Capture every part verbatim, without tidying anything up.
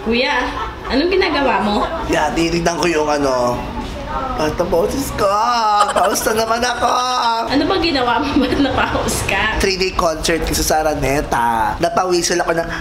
Kuya, anong ginagawa mo? Yeah, tinitignan ko yung ano. Basta boses ko. Paus na naman ako. Ano bang ginawa mo? Ba't napaus ka? three day concert kasi sa Araneta. Napawisil ako ng...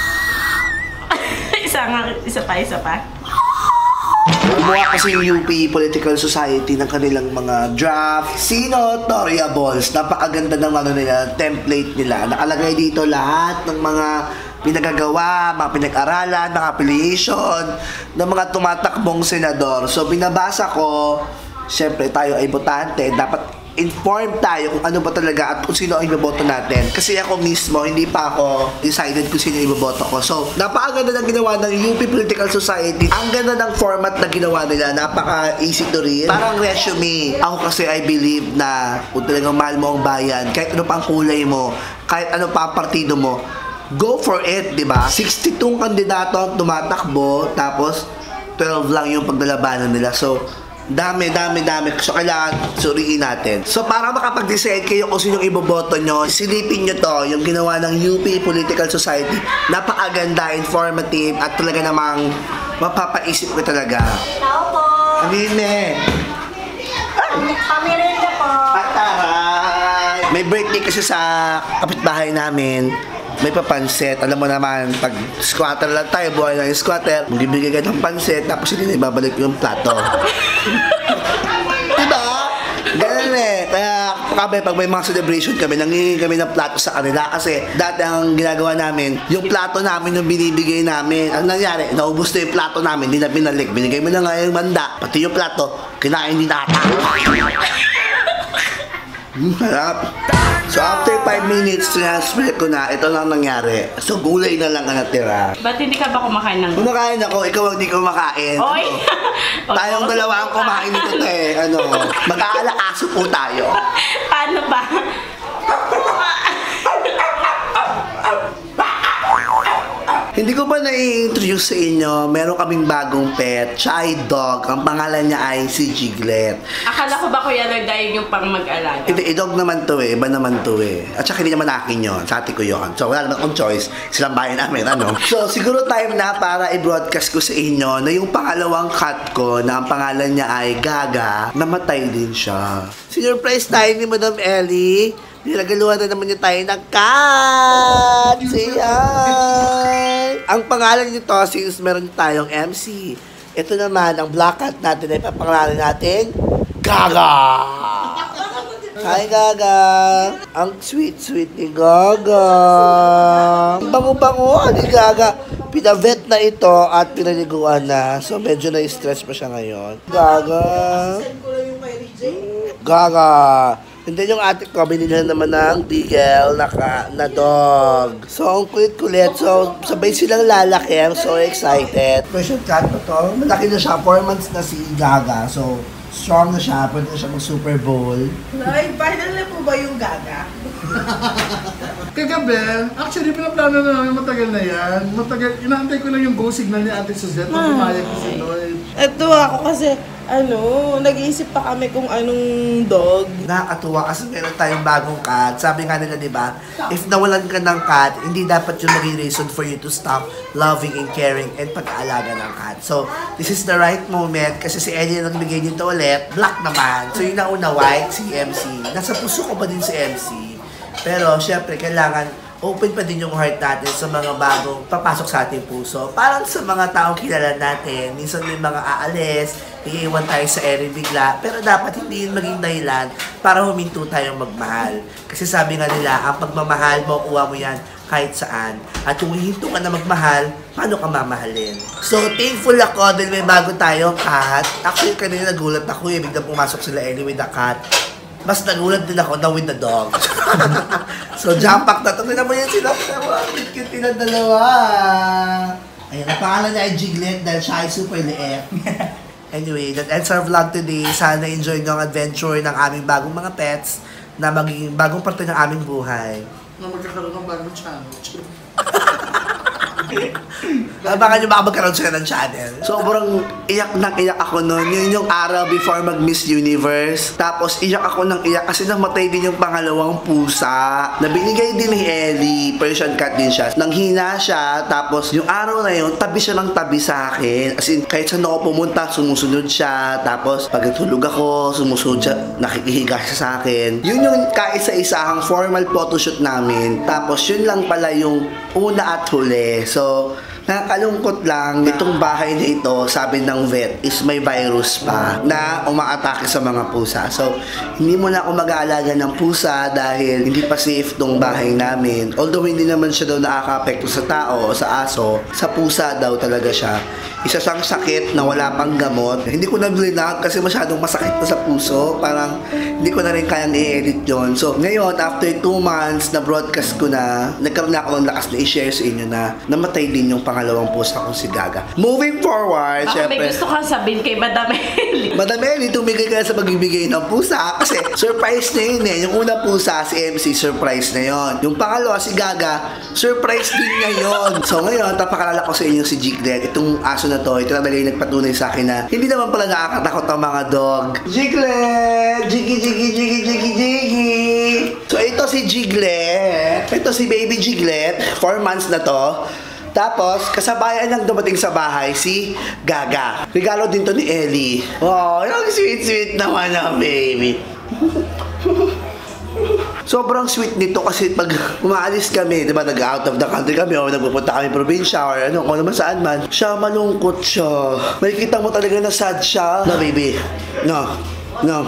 isa nga, isa pa, isa pa. Gumawa kasi yung U P Political Society ng kanilang mga draft Sinotoriables. Napakaganda ng ano nila, template nila. Nakalagay dito lahat ng mga pinagagawa, mga pinag-aralan, mga affiliation ng mga tumatakbong senador. So binabasa ko, syempre tayo ay botante, dapat informed tayo kung ano ba talaga at kung sino ang iboboto natin. Kasi ako mismo, hindi pa ako decided kung sino ang iboboto ko. So, napakaganda ng ginawa ng U P Political Society. Ang ganda ng format na ginawa nila. Napaka-easy to read. Parang resume. Ako kasi I believe na kung talagang mahal mo ang bayan, kahit ano pang kulay mo, kahit ano pa partido mo, go for it, di ba? sixty-two kandidato ang tumatakbo, tapos twelve lang yung paglalabanan nila. So, dami, dami, dami. So, kailangan suriin natin. So, para makapag-decide kayo kung sino yung iboboto nyo, silipin nyo to, yung ginawa ng U P Political Society. Napakaganda, informative, at talaga namang mapapaisip ko talaga. Tao po. Amine! Pamirinda po. Pataray! May birthday kasi sa kapitbahay namin. May papansit. Alam mo naman, pag squatter lang tayo, buhay lang yung squatter, magbibigay ka ng pansit, tapos hindi na ibabalik yung plato. Diba? Ganun eh. Kaya kami, pag may mga celebration kami, nangingi kami ng plato sa kanila. Kasi dati ang ginagawa namin, yung plato namin yung binibigay namin. Ang nangyari, naubos na yung plato namin, hindi na binalik. Binigay mo na nga yung manda, pati yung plato, kinain ni nata. Hmm, harap. So after five minutes, transfer ko na, ito lang nangyari. So gulay na lang ang natira. Ba't hindi ka ba kumakain ng... Kumakain ako, ikaw hindi kumakain. Oy! Tayong dalawa ang kumain nito eh. Ano, mag-aalakaso po tayo. Paano ba? Hindi ko pa na-i-introduce sa inyo, meron kaming bagong pet, Chai Dog. Ang pangalan niya ay si Jiglet. Akala ko ba kuya nagdayog yung pang mag-alaga? Hindi, dog naman to eh, iba naman to eh. At saka hindi naman akin yun, sa ate ko yun. So wala naman akong choice, silang bayan namin, ano. So siguro time na para i-broadcast ko sa inyo na yung pangalawang cat ko na ang pangalan niya ay Gaga, namatay din siya. Sinurprise tayo ni Madam Ellie. Nilagaluhan na naman niya tayo ng cat! Say hi! Ang pangalan nito, since meron tayong M C, ito naman, ang black cat natin ay papangalanan natin, Gaga! Hi, Gaga! Ang sweet-sweet ni Gaga! Ang bango-bango ni Gaga! Pinavet na ito at pinaliguan na. So, medyo na-stress pa siya ngayon. Gaga! Gaga! And then yung ate ko, binili naman ng bigel na, ka, na dog. So, ang kulit-kulit. So, sabay silang lalaki. I'm so excited. Persian cat na to. Malaki na siya. four months na si Gaga. So, strong na siya. Pwede na siya mag-Super Bowl. Ay, final na po ba yung Gaga? Kagabi, actually, pinaplano na namin matagal na yan. Matagal, inaantay ko lang yung go signal ni Ate Suzette na pumayag ko si Lloyd. Eto ako kasi, ano, nag-iisip pa kami kung anong dog. Nakakatuwa kasi meron tayong bagong cat. Sabi nga nila, di ba, if nawalan ka ng cat, hindi dapat yung maging reason for you to stop loving and caring and pag-aalaga ng cat. So, this is the right moment kasi si Ellie na nagbigay nito ulit, black naman. So, yung nauna white, si M C. Nasa puso ko pa din si M C. Pero, syempre, kailangan open pa din yung heart natin sa mga bagong papasok sa ating puso. Parang sa mga taong kilala natin, minsan may mga aalis, iiwan tayo sa ere bigla, pero dapat hindi yun maging dahilan para huminto tayong magmahal. Kasi sabi nga nila, ang pagmamahal, makukuha mo yan kahit saan. At kung hihinto ka na magmahal, paano ka mamahalin? So, thankful ako dahil may bago tayong cat. Actually, kanina nagulat ako eh, biglang pumasok sila Ellie with the cat. Mas nagulat din ako na with the dog. So, jump pack na ito. Tignan mo yan sila. Cute na dalawa. Ayan, ang pangalan niya ay Jiglet dahil siya ay super liit. Anyway, that ends our vlog today. Sana enjoy nyo ang adventure ng aming bagong mga pets na magiging bagong parte ng aming buhay. Na magkakaroon ng bagong channel. Baka nyo baka magkaroon sila ng channel. Sobrang iyak nang iyak ako noon. Yun yung araw before mag-Miss Universe. Tapos iyak ako nang iyak kasi namatay din yung pangalawang pusa. Nabinigay din ni Ellie. Persian cat din siya. Nanghina siya. Tapos yung araw na yun, tabi siya ng tabi sa akin. As in, kahit saan ako pumunta, sumusunod siya. Tapos pag tulog ako, sumusunod siya. Nakikihiga siya sa akin. Yun yung kaisa-isahang formal photoshoot namin. Tapos yun lang pala yung una at huli. So, nakakalungkot lang, itong bahay na ito, sabi ng vet, is may virus pa na umaatake sa mga pusa. So, hindi mo na ako mag-aalaga ng pusa dahil hindi pa safe tong bahay namin. Although hindi naman siya daw nakaka-apekto sa tao o sa aso, sa pusa daw talaga siya. Isa siyang sakit na wala pang gamot. Hindi ko na blinag kasi masyadong masakit na sa puso. Parang hindi ko na rin kayang i-edit yun. So, ngayon, after two months na broadcast ko na, nagkaroon na ako ng lakas na i-share sa inyo na namatay din yung pangalawang pusa kong si Gaga. Moving forward, Baka syempre. may gusto kang sabihin kay Madam Ellie. Madam Ellie, tumigil ka na sa pagbibigay ng pusa kasi surprise na yun eh. Yung una pusa, si M C, surprise na yun. Yung pangalawa, si Gaga, surprise din niya yun. So ngayon, tapakalala ko sa inyo si Jiglet. Itong aso na to, ito na talaga yung nagpatunay sa akin na hindi naman pala nakakatakot ang mga dog. Jiglet! Jiggy, jiggy, jiggy, jiggy, jiggy! So ito si Jiglet. Ito si baby Jiglet. four months na to. Tapos, kasabayan lang dumating sa bahay si Gaga. Regalo din to ni Ellie. Oh, yung sweet-sweet naman ang baby. Sobrang sweet nito kasi pag umaalis kami, di ba, nag-out of the country kami o nagpupunta kami probinsya or ano, kung naman saan man, siya malungkot siya. May kita mo talaga na sad siya. No, baby. No. No.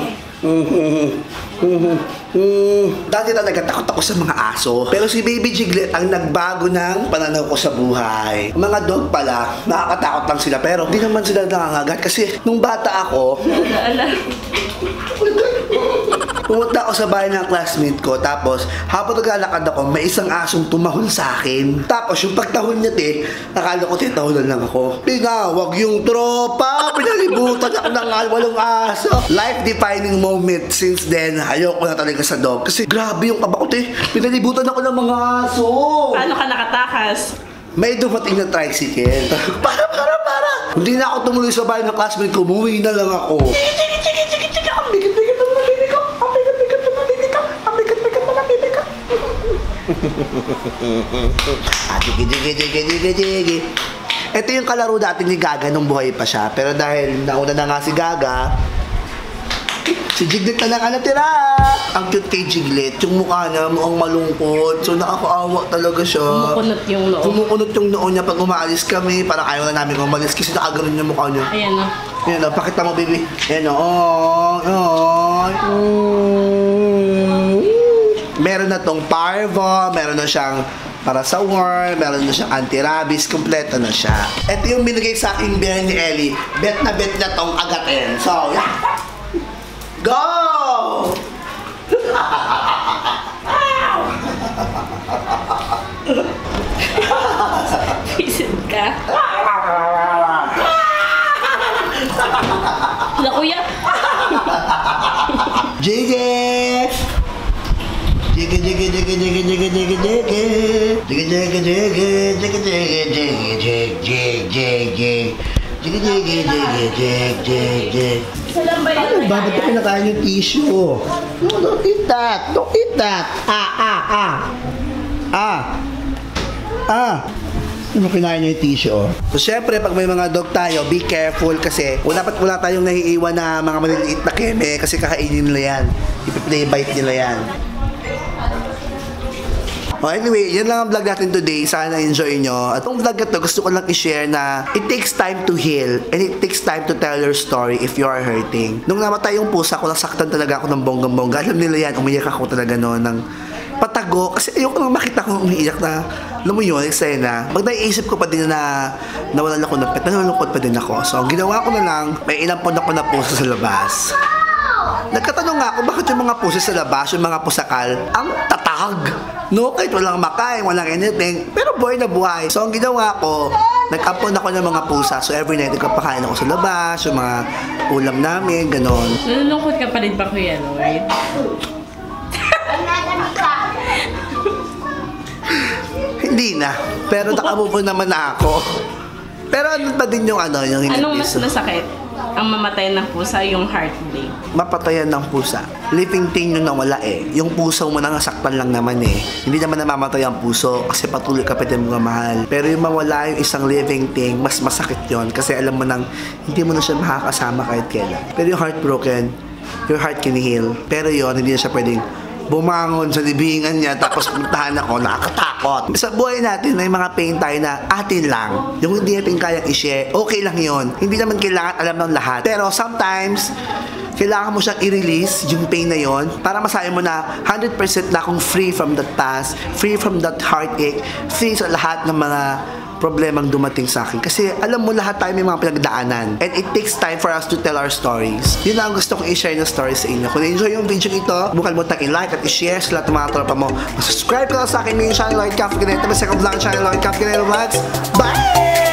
Dati talaga takot ako sa mga aso. Pero si Baby Jiglet ang nagbago ng pananaw ko sa buhay. Mga dog pala, nakakatakot lang sila pero hindi naman sila nangangagat kasi nung bata ako, pumunta ako sa bahay ng classmate ko, tapos habang naglalakad ako, may isang asong tumahol sa akin. Tapos yung pagtahol niya, te, nakala ko titahulan lang ako. Pinawag yung tropa, pinalibutan ako ng walong aso. Life-defining moment since then, ayoko na talaga sa dog. Kasi grabe yung kaba ko, te, pinalibutan ako ng mga aso. Paano ka nakatakas? May dumating na tricycle. Para, para, para. Hindi na ako tumuloy sa bahay ng classmate ko, umuwi na lang ako. Sige, sige, sige, sige, sige, ang bigat-bigat ng mga bibi ko. Ang bigat-bigat ng mga bibi ko. Ang bigat-bigat ng mga bibi ko. Ah, jigi, jigi, jigi, jigi, jigi. Ito yung kalaro dati ni Gaga nung buhay pa siya. Pero dahil nauna na nga si Gaga, si Jiglet na lang natira. Ang cute kay Jiglet, yung mukha niya mukhang malungkot. So nakakaawa talaga siya. Kumukunot yung noo. Kumukunot yung noo niya pag umaalis kami. Parang ayaw na namin umalis kasi nakaganon yung mukha niya. Ayan o. Ayan o, pakita mo baby. Ayan o. Oh, oh, mm. Meron na tong parvo, meron na siyang para sa worm, meron na siyang anti-rabies, kompleto na siya. Ito yung binigay sa aking biyahe ni Ellie. Bet na bet na tong agatin. So, yeah. Go! Visit ka. Wala kuya. Jiggy! Jiggy, jiggy, jiggy, jiggy, jiggy, jiggy, jiggy. Jiggy, jiggy, jiggy, jiggy, jiggy, jiggy, jig, jig, jig, jig. Jiggy, jiggy, jiggy, jig, jig, jig. Isa lang ba Ano yun? ba? Ba't pinakain yung tissue? No, don't eat that. Don't eat that. Ah, ah, ah. Ah. Ah. Ano kinain niya yung tissue, oh? So, syempre, pag may mga dog tayo, be careful kasi wala pat wala tayong naiiwan na mga maliliit na keme kasi kakainin nila yan. Ipi-play bite nila yan. Oh, anyway, yan lang ang vlog natin today. Sana enjoy nyo. At itong vlog na to, gusto ko lang i-share na it takes time to heal and it takes time to tell your story if you are hurting. Nung namatay yung pusa ko, nasaktan talaga ako ng bonggang-bongga. Alam nila yan, umiyak ako talaga noon ng patago. Kasi ayoko nang makita ko umiiyak na, alam mo yun, eksena. Pag naiisip ko pa din na nawalan ako ng pet, nalulungkot pa din ako. So, ang ginawa ko na lang, may inampon ako na pusa sa labas. Nagkatanong nga ako, bakit yung mga pusa sa labas, yung mga pusakal, ang tatag. No, kahit walang makain, walang anything, pero buhay na buhay. So, ang ginawa ko, nag-ampon ako ng mga pusa. So, every night, nagpapakain ako sa labas, yung mga ulam namin, ganon. Nalulungkot ka pa rin ba, Kuya Lloyd? Hindi Hindi na. Pero nakamove on naman na ako. Pero ano pa din yung ano, yung hindi Anong mas piso? nasakit? Ang mamatay ng pusa, yung heartbreak. Mapatayan ng pusa. Living thing yung nawala eh. Yung puso mo na nasaktan lang naman eh. Hindi naman namamatay ang puso kasi patuloy ka pa din mga mahal. Pero yung mawala yung isang living thing, mas masakit yon kasi alam mo nang hindi mo na siya makakasama kahit kailan. Pero yung heartbroken, your heart can heal. Pero yon hindi na siya pwedeng bumangon sa libingan niya tapos puntahan ako, nakakatakot. Sa buhay natin, may mga pain tayo na atin lang. Yung hindi natin kayang i-share, okay lang yon. Hindi naman kailangan alam ng lahat. Pero sometimes, kailangan mo siyang i-release yung pain na yon para masabi mo na one hundred percent na akong free from that past, free from that heartache, free sa lahat ng mga problemang dumating sa akin. Kasi alam mo, lahat tayo may mga pinagdaanan. And it takes time for us to tell our stories. Yun lang ang gusto kong i-share na stories sa inyo. Kung na-enjoy yung video ito, huwag kalimutang i-like at i-share sa lahat ng mga tropa mo. Mag-subscribe ka lang sa akin ngayon channel, Lloyd Cafganeta. May second vlog channel, Lloyd Cafganeta Vlogs. Bye!